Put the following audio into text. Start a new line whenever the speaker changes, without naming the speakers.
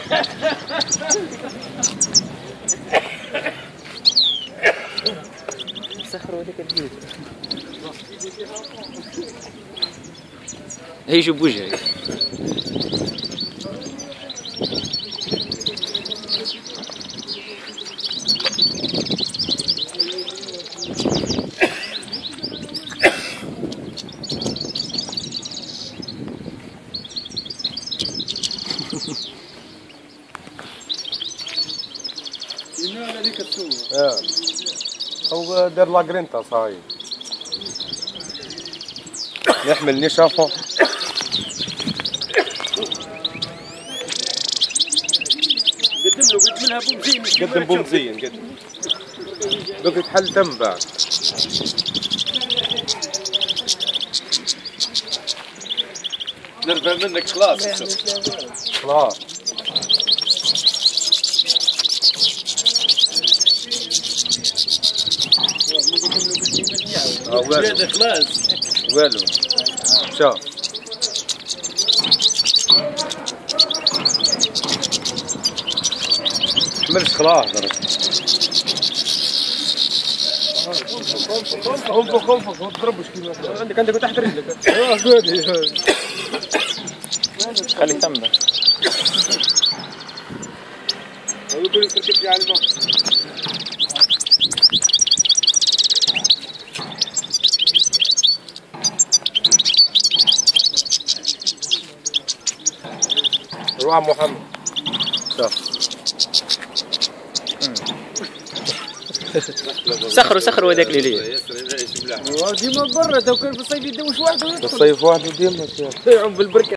سخروا هذيك البيوت. هي شوف وجهي.
هذيك الصور.
هو دار لاغرينتا صاير يحمل نشافه.
قدم لها بومزين.
قدم بومزين قدم. دوك يتحل تم بعد.
نرفع منك خلاص.
خلاص.
والو خلاص.
والو شوف ملش خلاص
انفخ ما تضربش كيما عندك تحت رجلك.
خليك تم بس.
يقول لك تركب لي على الماء.
روح محمد شوف
سخروا هذاك اللي ليه.
ديما برا تو كان في الصيف يدوش وحده.
الصيف واحد ديما
يعوم بالبركه.